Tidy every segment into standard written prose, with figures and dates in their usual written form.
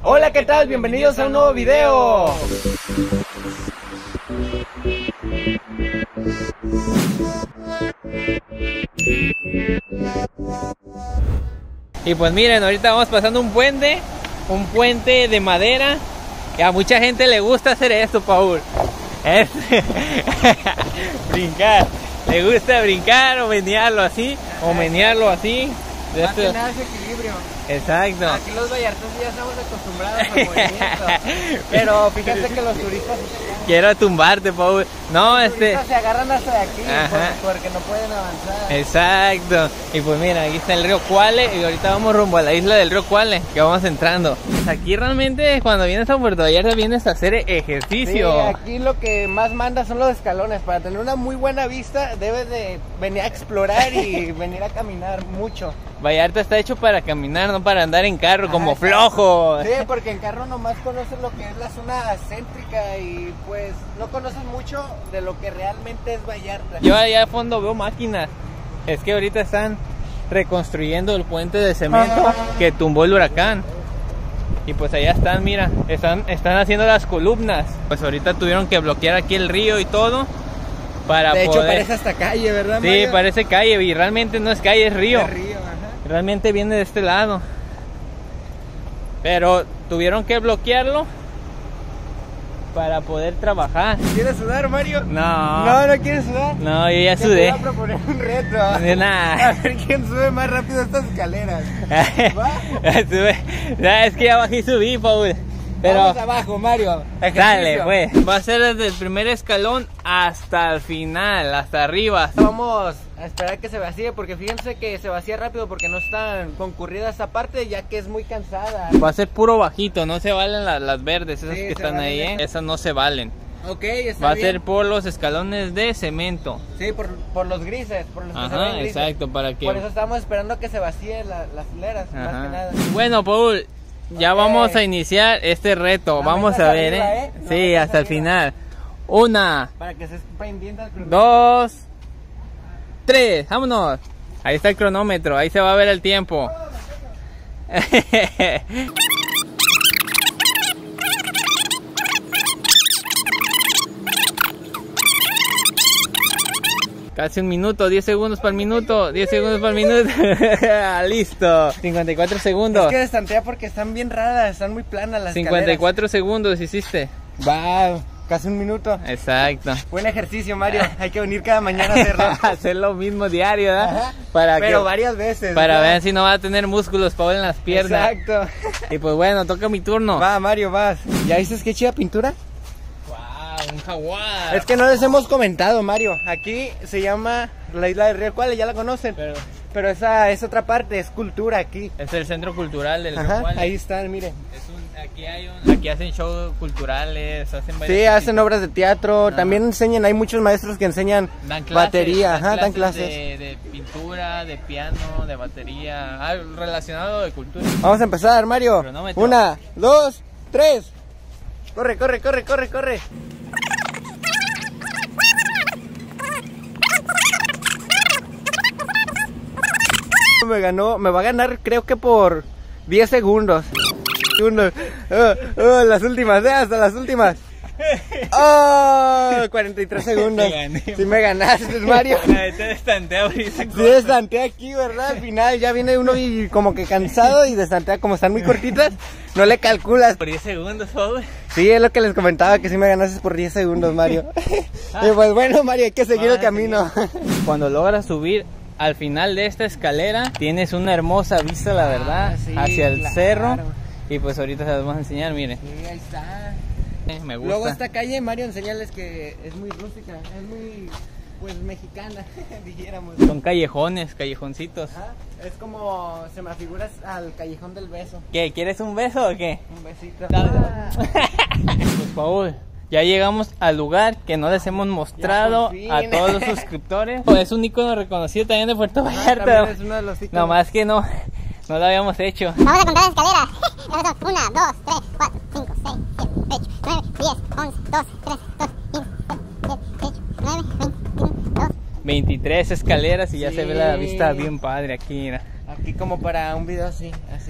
Hola, ¿qué tal? Bienvenidos a un nuevo video. Y pues miren, ahorita vamos pasando un puente de madera. Y a mucha gente le gusta hacer esto, Paul. Brincar. Le gusta brincar o menearlo así. O menearlo así. Más que nada es equilibrio. Exacto. Aquí los vallartos ya estamos acostumbrados al movimiento. Pero fíjate que los turistas quiero tumbarte, Paul. No, los turistas se agarran hasta de aquí porque no pueden avanzar. Exacto. Y pues mira, aquí está el río Cuale. Y ahorita vamos rumbo a la isla del río Cuale, que vamos entrando. Pues aquí realmente cuando vienes a Puerto Vallarta vienes a hacer ejercicio. Sí, aquí lo que más manda son los escalones. Para tener una muy buena vista debes de venir a explorar y venir a caminar mucho. Vallarta está hecho para caminar, no para andar en carro como flojo. Sí, porque en carro nomás conoces lo que es la zona céntrica y pues no conoces mucho de lo que realmente es Vallarta. Yo allá a fondo veo máquinas. Es que ahorita están reconstruyendo el puente de cemento que tumbó el huracán. Y pues allá están, mira, están haciendo las columnas. Pues ahorita tuvieron que bloquear aquí el río y todo para de poder... hecho parece hasta calle, ¿verdad, Sí, Mario? parece calle y realmente no es calle, es río. Es río, ajá. Realmente viene de este lado. Pero tuvieron que bloquearlo para poder trabajar. ¿Quieres sudar, Mario? No. ¿No quieres sudar? No, yo ya Te sudé. voy a proponer un reto. De nada. A ver quién sube más rápido estas escaleras. ¿Va? Es que ya bajé y subí, Paul. Pero vamos abajo, Mario. dale, pues. Va a ser desde el primer escalón hasta el final, hasta arriba. Vamos a esperar que se vacíe, porque fíjense que se vacía rápido porque no está concurrida esta parte, ya que es muy cansada. Va a ser puro bajito, no se valen las verdes, esas Sí, que están ahí, esas no se valen. Ok, está Va a bien. ser por los escalones de cemento. Sí, por los grises, por los que se Ajá, ven grises. exacto, para que... Por eso estamos esperando que se vacíe las hileras, más que nada. Bueno, Paul, ya vamos a iniciar este reto. Vamos a ver, arriba, Sí, hasta el final. 1, para que se pendiente al cronómetro. 2, 3, vámonos. Ahí está el cronómetro, ahí se va a ver el tiempo. Casi un minuto, 10 segundos para el minuto, 10 segundos para el minuto. Listo, 54 segundos. Es que destantea porque están bien raras, están muy planas las 54 segundos hiciste. Va, casi un minuto. Exacto. Buen ejercicio, Mario. Hay que venir cada mañana a hacerlo. Hacer lo mismo diario, ¿verdad? Ajá. Pero varias veces. Para ver si no va a tener músculos Paul en las piernas. Exacto. Y pues bueno, toca mi turno. Va, Mario, vas. ¿Ya viste qué chida pintura? Un jaguar. Es que no les hemos comentado, Mario. Aquí se llama la isla del río Cuale, ya la conocen. Pero esa es otra parte, es cultura aquí. Es el centro cultural del Río Cuale. Ahí están, miren. Aquí hacen shows culturales, hacen varias Sí, hacen obras de teatro, también enseñan, hay muchos maestros que enseñan batería, dan clases. De pintura, de piano, de batería, algo relacionado de cultura. Vamos a empezar, Mario. Cronómetro. 1, 2, 3. Corre, corre, corre, corre, corre. Me va a ganar creo que por 10 segundos. Las últimas, hasta las últimas. 43 segundos. Sí me ganaste, Mario. Te destantea ahorita. Sí, destantea aquí, ¿verdad? Al final ya viene uno y como que cansado y destantea, como están muy cortitas, no le calculas. Por 10 segundos, Paul. Sí, es lo que les comentaba, que sí me ganaste por 10 segundos, Mario. Y pues bueno, Mario, hay que seguir el camino. Cuando logras subir al final de esta escalera, tienes una hermosa vista, la verdad, sí, hacia el claro. cerro. Y pues ahorita se las vamos a enseñar, miren. Sí, ahí está. Me gusta. Luego esta calle, Mario, enseñarles que es muy rústica, es muy, pues, mexicana, dijéramos. Son callejones, callejoncitos. Ajá, es como, se me figura al callejón del beso. ¿Qué? ¿Quieres un beso o qué? Un besito. Pues Paul, ya llegamos al lugar que no les hemos mostrado a todos los suscriptores. Es un icono reconocido también de Puerto Vallarta. También es uno de los iconos. Nomás que no lo habíamos hecho. Vamos a contar escaleras. 1, 2, 3, 4, 5, 6, 7, 8, 9, 10, 11, 12, 13, 14, 15, 16, 17, 18, 19, 20, 21, 23 escaleras y ya Sí. se ve la vista bien padre aquí, mira. Aquí como para un video así, así.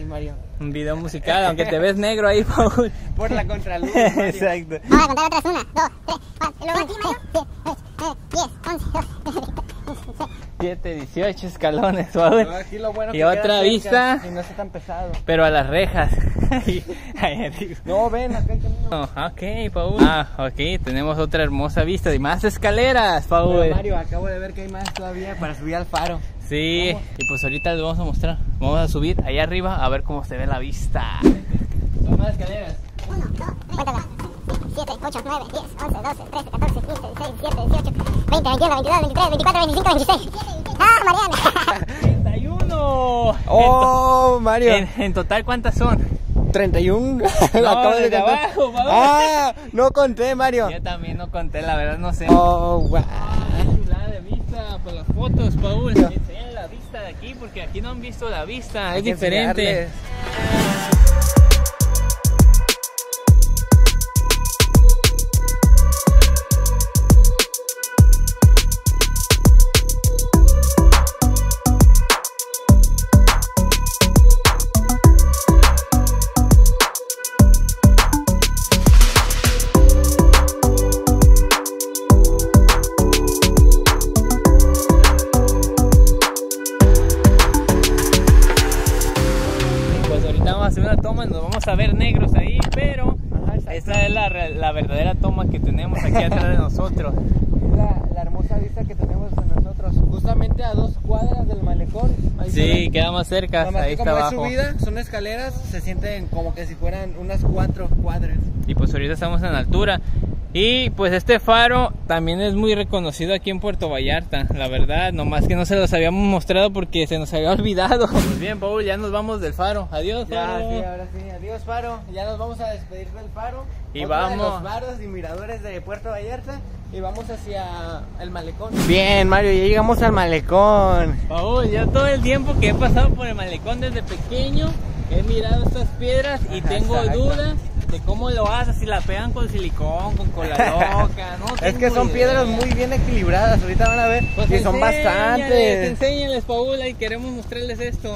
Sí, Mario. Un video musical, aunque te ves negro ahí, Paul. Por la contraluz, Mario. Exacto. Vamos a contar otras. 1, 2, 3, 4. Y luego aquí, Mario. 7, 8, 9, 10, 11, 12, 7, 18 escalones, Paul. No, aquí lo bueno Y que otra queda cerca vista. Y no está tan pesado. Pero a las rejas. Ahí arriba. No, ven, acá hay camino. Ok, Paul. Ok, tenemos otra hermosa vista y más escaleras, Paul. Pero, Mario, acabo de ver que hay más todavía para subir al faro. Sí, Vamos. y pues ahorita les vamos a mostrar. Vamos a subir allá arriba a ver cómo se ve la vista. Son más escaleras. 1, 2, 3, cuéntala. 7, 8, 9, 10, 11, 12, 13, 14, 15, 16, 17, 18, 20, 21, 22, 23, 24, 25, 26. ¡Ah, Mariana! 31. Oh, Mario. En total, ¿cuántas son? 31. No, Acabo de desde contar. abajo, vamos. Ah, no conté, Mario. Yo también no conté, la verdad no sé. Oh, wow. Chulada de vista por las fotos, Paul. Enseñan la vista de aquí porque aquí no han visto la vista, Hay es que diferente. enseñarles. Pues ahorita vamos a hacer una toma, nos vamos a ver negros ahí, pero Ajá, exacto. esa es la verdadera toma que tenemos aquí atrás de nosotros. La hermosa vista que tenemos de nosotros, justamente a 2 cuadras del malecón. Ahí se Sí, ve. queda más cerca, Nada más ahí que está como es abajo. subida, son escaleras, se sienten como que si fueran unas 4 cuadras. Y pues ahorita estamos en altura. Y pues este faro también es muy reconocido aquí en Puerto Vallarta, la verdad, nomás que no se los habíamos mostrado porque se nos había olvidado. Pues bien, Paul, ya nos vamos del faro. Adiós, Ya, faro. sí, ahora sí. Adiós, faro. Ya nos vamos a despedir del faro. Y Otro de vamos. los faros y miradores de Puerto Vallarta. Y vamos hacia el malecón. Bien, Mario, ya llegamos al malecón. Paul, yo todo el tiempo que he pasado por el malecón desde pequeño he mirado estas piedras y Ajá, tengo exacto. dudas de cómo lo hacen, si la pegan con silicón, con cola loca, no Es que tengo son idea. piedras muy bien equilibradas. Ahorita van a ver. Pues y son bastantes. Enséñales, Paul, y queremos mostrarles esto.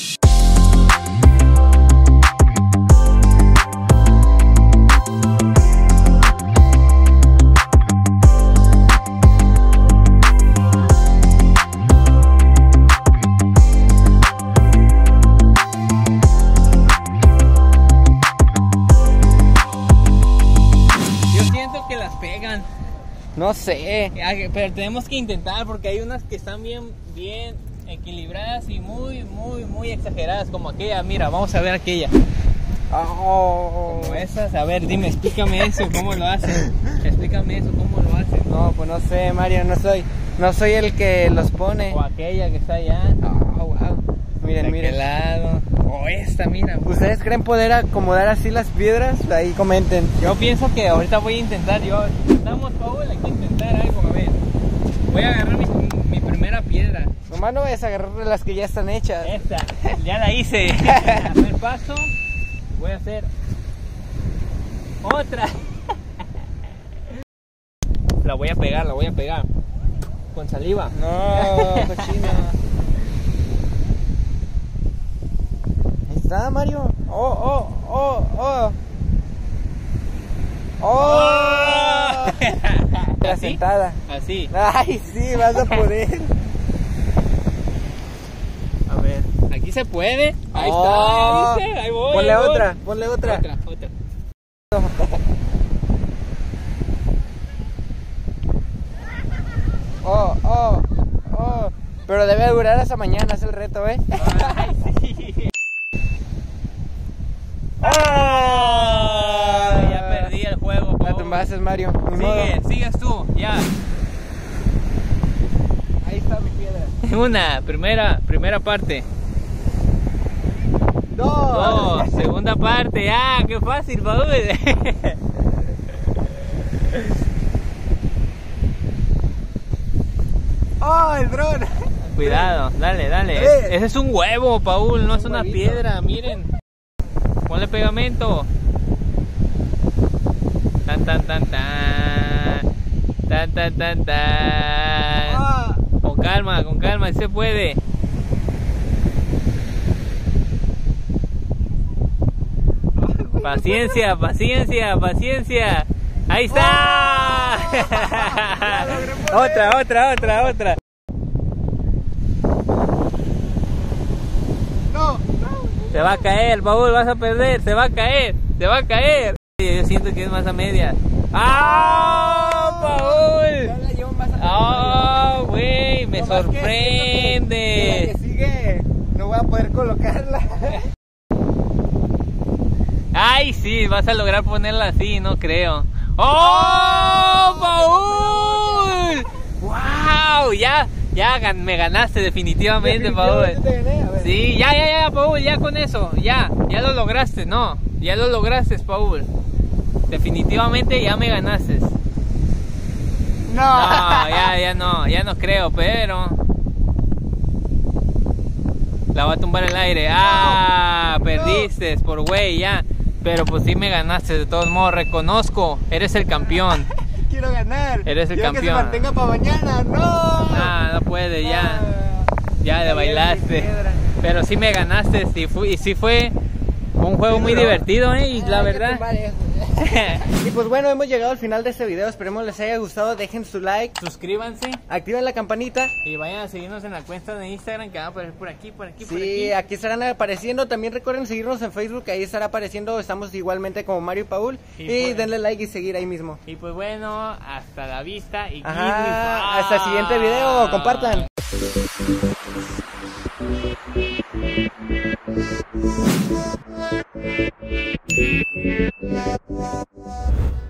Yo siento que las pegan. No sé. Pero tenemos que intentar porque hay unas que están bien equilibradas y muy exageradas como aquella. Mira, vamos a ver aquella. Oh. Como esas. A ver, dime, explícame eso, cómo lo hacen. Explícame eso, cómo lo hacen. No, pues no sé, Mario, no soy el que los pone. O aquella que está allá. Oh, wow. Miren, De miren. aquel lado. O esta, mira. ¿Ustedes creen poder acomodar así las piedras? Ahí comenten. Yo pienso que ahorita voy a intentar. Intentamos, Paul, hay que intentar algo. A ver. Voy a agarrar mi primera piedra. Nomás no vayas a agarrar las que ya están hechas. Esta, ya la hice. Primer paso, voy a hacer otra. La voy a pegar con saliva. No, cochina. Ahí está, Mario. Oh. La ¿Así? sentada. Así. Ay, sí, vas a poder. A ver. Aquí se puede. Ahí Oh. está, ¿viste? Ahí voy. Ponle ahí voy. otra, ponle otra. Otra. Oh. Pero debe durar hasta mañana, es el reto, ¿eh? Ay, sí. ¡Ah! Ya perdí el juego, La Paul. tumbaste, Mario. Ni modo. Sigues tú, ya. Ahí está mi piedra. Una, primera parte. Dos. Segunda parte. Ah, qué fácil, Paul. Oh, el dron. Cuidado, dale. Tres. Ese es un huevo, Paul, no es una huevito. piedra, miren. Ponle pegamento. Tan. Ah. Con calma, si se puede. Paciencia, paciencia, paciencia. Ahí está. Otra. No. Se va a caer, Paul, vas a perder, se va a caer. Yo siento que es más a media. ¡Ah, Paul! Ya la llevo más a ¡Ah, güey! Me Nomás que sorprende. la que sigue no voy a poder colocarla. Ay, sí, vas a lograr ponerla así, no creo. ¡Oh, Paul! ¡Wow! Ya me ganaste definitivamente, Paul. Definitivamente te gané, a ver. Sí, ya, Paul, ya con eso, ya lo lograste, no, ya lo lograste, Paul. Definitivamente ya me ganaste. No. No, ya no creo, pero la va a tumbar el aire. Ah, perdiste por güey, ya. Pero pues sí me ganaste, de todos modos, reconozco, eres el campeón. Quiero ganar. Eres el Quiero campeón. que se mantenga para mañana. No. No puede, ya le bailaste. Pero sí me ganaste, y sí fue un juego muy divertido, y la verdad. Y pues bueno, hemos llegado al final de este video. Esperemos les haya gustado. Dejen su like, Suscríbanse activen la campanita. y vayan a seguirnos en la cuenta de Instagram que va a aparecer por aquí. Sí, aquí estarán apareciendo. También recuerden seguirnos en Facebook, ahí estará apareciendo. Estamos igualmente como Mario y Paul. Y Y pues- denle like y seguir ahí mismo. Y pues bueno, hasta la vista y Ajá, hasta el siguiente video. Compartan. Yeah.